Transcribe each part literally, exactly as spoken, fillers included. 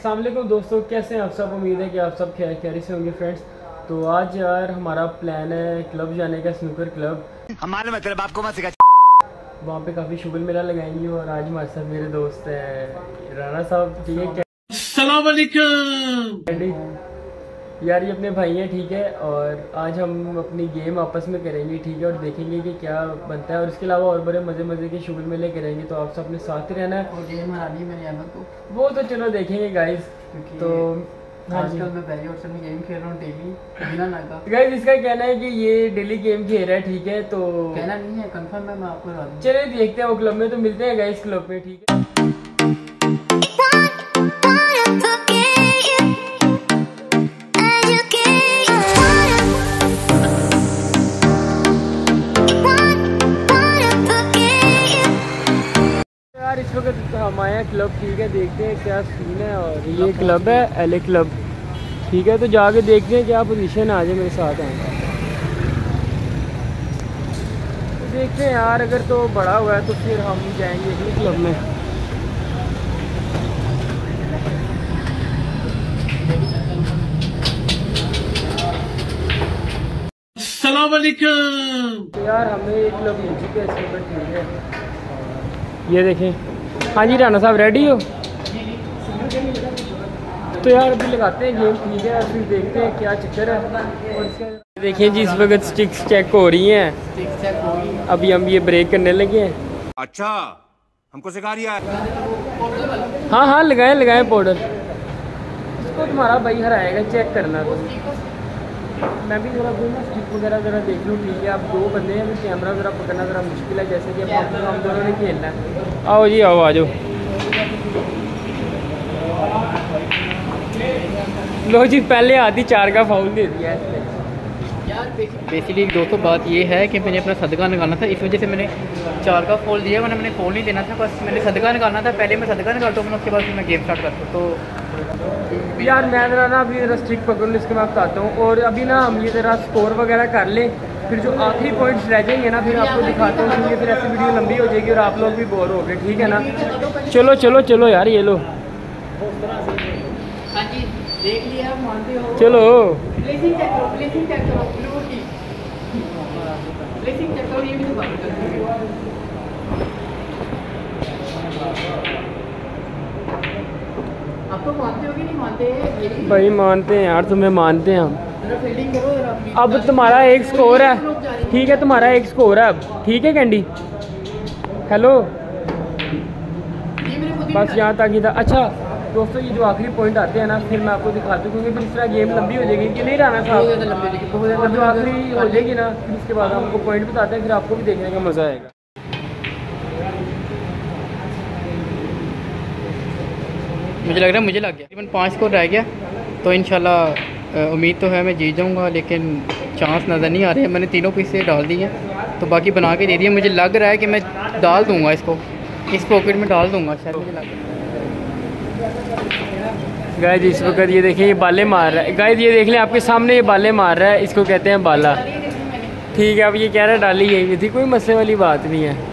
अस्सलाम वालेकुम दोस्तों, कैसे हैं आप सब। उम्मीद है कि आप सब खैर खैरियत से होंगे फ्रेंड्स। तो आज यार हमारा प्लान है क्लब जाने का, स्नूकर क्लब। हमारे मतलब आपको मत सिखा। वहाँ पे काफ़ी शुगल मेला लगाएंगे और आज हमारे साथ मेरे दोस्त हैं राना साहब, ठीक है। अस्सलाम वालेकुम यार ये अपने भाई हैं, ठीक है। और आज हम अपनी गेम आपस में करेंगे, ठीक है, और देखेंगे कि क्या बनता है। और इसके अलावा और बड़े मज़े मज़े के शुगल मेले करेंगे, तो आप सब अपने साथ ही रहना है। और गेम हरानी मैंने अहमद को, वो तो चलो देखेंगे गाइस। तो आजकल मैं पहले और में गेम खेल रहा हूँ डेली बिना नागा। गाइस इसका कहना है कि ये डेली गेम खेल रहा है, ठीक है। तो कहना नहीं है, कंफर्म है, मैं आपको बता दूँ। चलिए देखते हैं वो क्लब में, तो मिलते हैं गाइस क्लब में, ठीक है। यार इस वक्त हम आए हैं क्लब, ठीक है, देखते हैं क्या सीन है। और ये क्लब है एल ए क्लब, ठीक है। तो जाके देखते हैं क्या पोजीशन आ जाए, मेरे साथ आए तो देखते हैं यार। अगर तो बड़ा हुआ है तो फिर हम जाएंगे इसी क्लब में। अस्सलाम वालेकुम। तो यार हमें एक क्लब मिल चुके हैं इसके ऊपर, ठीक है। ये देखें। हाँ जी राना साहब, रेडी हो? तो यार अभी लगाते हैं गेम, ठीक है, फिर देखते हैं क्या चक्कर है। और इसका देखिए जी, इस वक्त स्टिक्स चेक हो रही हैं। अभी हम ये ब्रेक करने लगे हैं। अच्छा हमको सिखा रही है। हाँ हाँ लगाएं लगाएं पाउडर। इसको तुम्हारा भाई हराएगा, चेक करना। तो मैं भी ज़रा कोई ना स्टिक वगैरह ज़रा देख लूँ, ठीक है। आप दो बंदे हैं, फिर कैमरा ज़रा पकड़ना ज़रा मुश्किल है, जैसे कि अब हम दोनों ने खेलना है। आओ जी आओ, आ जाओ। लो जी, पहले आधी चार का फाउल दे दिया है यार। बेसिकली दोस्तों बात ये है कि मैंने अपना सदका निकालना था, इस वजह से मैंने चार का फॉल दिया, वरना मैंने फॉल नहीं देना था। बस मैंने सदका निकालना था, पहले मैं सदका निकालता हूँ, उसके बाद फिर मैं गेम स्टार्ट करता हूँ। तो यार मैं ज़रा ना अभी ज़रा स्टिक पकड़ लूँ, इसके मैं बताता हूँ। और अभी ना हम ये ज़रा स्कोर वगैरह कर लें, फिर जो आखिरी पॉइंट्स रह जाएंगे ना, फिर आपको दिखाता हूँ, क्योंकि फिर ऐसी वीडियो लंबी हो जाएगी और आप लोग भी बोर हो गए, ठीक है ना। चलो चलो चलो यार, ये लो। हाँ जी देख लिया, आप मानते हो। चलो प्लेसिंग चेक करो, प्लेसिंग चेक करो, ब्लू की प्लेसिंग चेक करो, ये भी तो बात करते हैं। आप तो मानते हो कि नहीं मानते? भाई मानते हैं यार, तुम्हें मानते हैं हम। फील्डिंग करो जरा। अब तुम्हारा एक स्कोर है, ठीक है, तुम्हारा एक स्कोर है अब, ठीक है कैंडी। हेलो, बस यहाँ तक ही था। अच्छा दोस्तों, ये जो आखिरी पॉइंट आते हैं ना, फिर मैं आपको दिखाता हूँ, क्योंकि फिर इस तरह गेम लंबी हो जाएगी कि नहीं रहना था। और जो आखिरी हो जाएगी ना, फिर उसके बाद हमको पॉइंट बताते हैं, फिर आपको भी देखने का मज़ा आएगा। मुझे लग रहा है मुझे लग गया, तकरीबन पाँच स्कोर रह गया। तो इंशाल्लाह उम्मीद तो है मैं जीत जाऊंगा, लेकिन चांस नज़र नहीं आ रहे हैं। मैंने तीनों पीसे डाल दिए हैं, तो बाकी बना के दे दिए। मुझे लग रहा है कि मैं डाल दूंगा इसको, इस पॉकेट में डाल दूंगा शायद, मुझे लग रहा है। गाइस इस वक्त ये देखिए, ये बाले मार रहा है। गाइस ये देख लें, आपके सामने ये बाले मार रहा है, इसको कहते हैं बाला, ठीक है। अब ये कह रहा है डाली यही थी, कोई मसले वाली बात नहीं है।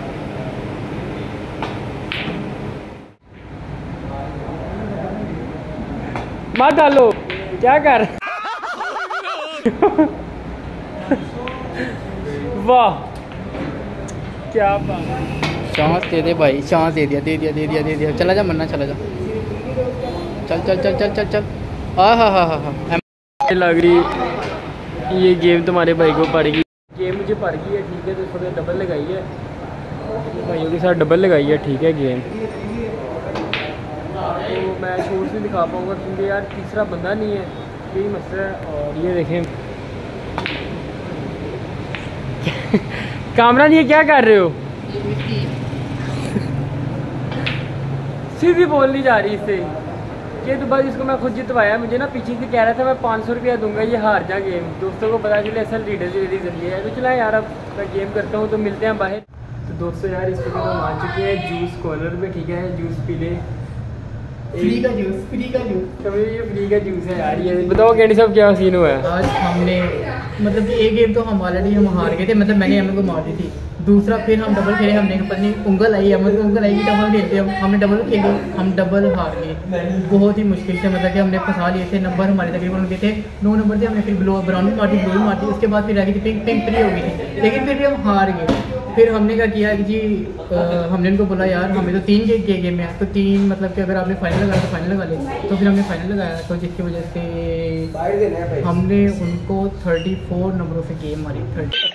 मत डालो, क्या कर वाह क्या बात। चांस दे दे भाई, चांस दे दिया दे दिया दे दिया दे दिया। चला जा मन्ना, चला जा, चल चल चल चल चल चल। हाँ हाँ हाँ हाँ हाँ लग रही ये गेम तुम्हारे भाई को पड़ गई। गेम मुझे पड़ गई है, ठीक है। तो इस वक्त डबल लगाई है, भाइयों के साथ डबल लगाई है, ठीक है गेम। तो मैं शोर से दिखा पाऊँगा, क्योंकि यार तीसरा बंदा नहीं है, यही मसला है। और ये देखें कामरान, ये क्या कर रहे हो? सीधी बोलनी जा रही इससे। ये तो बस इसको मैं खुद जितवाया, मुझे ना पीछे से कह रहा था मैं पाँच सौ रुपया दूंगा, ये हार जा गेम। दोस्तों को पता चले असल लीडर से मेरी जरिए है। तो चला यार, अब मैं गेम करता हूँ, तो मिलते हैं बाहर। तो दोस्तों यार इस वक्त हम आ चुके हैं जूस कॉर्नर में, ठीक है। जूस पी ले, फ्री का जूस, फ्री का जूस। समझ, ये फ्री का जूस है यार। ये बताओ कैंडी साहब क्या सीन हुआ है? आज हमने मतलब कि एक गेम तो हम ऑलरेडी हम हार गए थे, मतलब मैंने हमें को मार दी थी। दूसरा फिर हम डबल खेले, हमने पता नहीं उंगल आई, हमारी उंगल आई कि डबल खेलते हम हमने डबल खेले, हम डबल हार गए बहुत ही मुश्किल से। मतलब कि हमने फंसा लिए थे, नंबर हमारे तकरीबन उनके थे नौ नंबर थे, हमने फिर blow brown Marty blow Marty, उसके बाद फिर रह गई थी पिंक पिंक फ्री हो गई थी, लेकिन फिर भी हम हार गए। फिर हमने क्या किया कि जी आ, हमने उनको बोला यार हमें तो तीन के गे गेम है, तो तीन मतलब कि अगर आपने फाइनल लगाया तो फाइनल लगा ले, तो फिर हमने फाइनल लगाया, तो जिसकी वजह से हमने उनको थर्टी फोर नंबरों से गेम मारी, थर्टी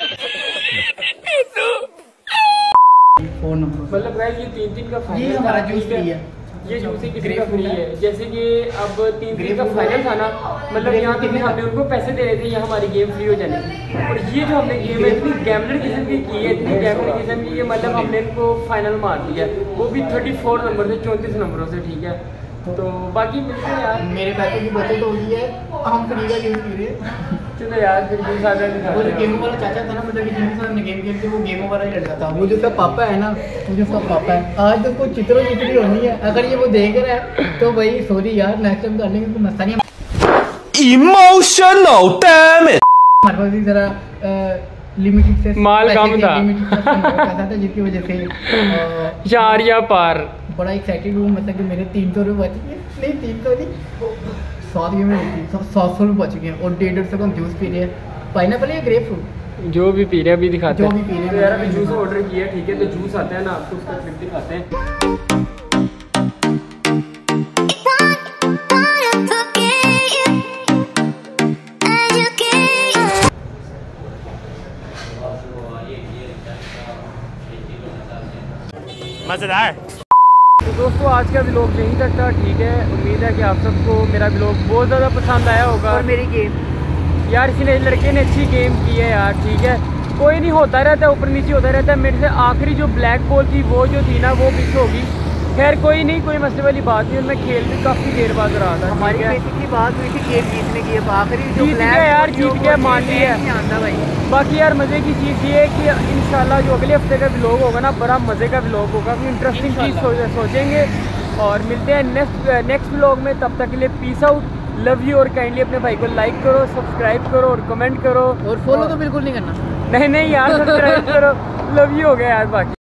फोर नंबर। मतलब गाइस ये तीन तीन का फाइनल, ये हमारा जूस फ्री है, ये जूस ही किसी का फ्री है। जैसे कि अब तीन तीन का फाइनल था ना, मतलब यहाँ पे भी हमने उनको पैसे दे रहे थे, यहाँ हमारी गेम फ्री हो जाने की। और ये जो हमने गेम है इतनी गैमलर किस्म की की है, इतनी गैमलर किस्म की, ये मतलब हमने इनको फाइनल मार दिया, वो भी थर्टी फोर नंबर से, चौंतीस नंबरों से, ठीक है। तो बाकी मिलते हैं यार, मेरे पैसे की बचत हो गई है, हम फ्री का जूस पी रहे हैं। चलो यार फिर जूस आ जाए। वो जो गेमो वाला चाचा था ना, मतलब कि जिनके साथ हमने गेम खेलते वो गेमो वाला ही लड़का था, वो जो उसका पापा है ना, वो जो उसका पापा है, आज तो कुछ चित्रों चित्री होनी है, अगर ये वो देख रहा है तो भाई सॉरी यार, नेक्स्ट टाइम कर लेंगे, तो मस्ता नहीं इमोशनल डैम इट। हमारे पास भी जरा लिमिटेड से माल कम था, था जिसकी वजह से चार या पार बड़ा एक्साइटेड हूँ। मतलब कि मेरे तीन सौ रुपये बच गए, नहीं तीन सौ नहीं सात गेम में सात सौ रुपये बच गए, और डेढ़ डेढ़ सौ का हम जूस पी रहे हैं, पाइनएप्पल या ग्रेप फ्रूट जो भी पी रहे हैं अभी दिखाते जो हैं। भी पी रहे हैं। तो यार अभी जूस ऑर्डर किया, ठीक है, तो जूस आता है ना आपको उसका क्लिप दिखाते हैं। मजेदार। तो दोस्तों आज का व्लॉग यहीं तक था, ठीक है। उम्मीद है कि आप सबको मेरा व्लॉग बहुत ज़्यादा पसंद आया होगा। और मेरी गेम यार इसी लड़के ने अच्छी गेम की है यार, ठीक है। कोई नहीं, होता रहता है, ऊपर नीचे होता रहता है। मेरे से आखिरी जो ब्लैक बॉल थी वो जो थी ना वो मिस होगी, खैर कोई नहीं, कोई मसले वाली बात नहीं। मैं खेल भी काफ़ी देर बाद रहा था, हमारी बेसिकली बात हुई थी गेम जीतने की, अब आखिरी जो जीत गया यार, जीत गया, मान लिया। भाई बाकी यार मज़े की चीज़ ये है कि इंशाल्लाह जो अगले हफ्ते का व्लॉग होगा ना, बड़ा मज़े का व्लॉग होगा, इंटरेस्टिंग चीज़ सो, सोचेंगे और मिलते हैं नेक्स्ट नेक्स्ट व्लॉग में। तब तक के लिए पीस आउट, लव यू। और काइंडली अपने भाई को लाइक करो, सब्सक्राइब करो और कमेंट करो, और फॉलो तो बिल्कुल नहीं करना। नहीं नहीं यार, सब्सक्राइब करो, लव यू हो गया यार बाकी।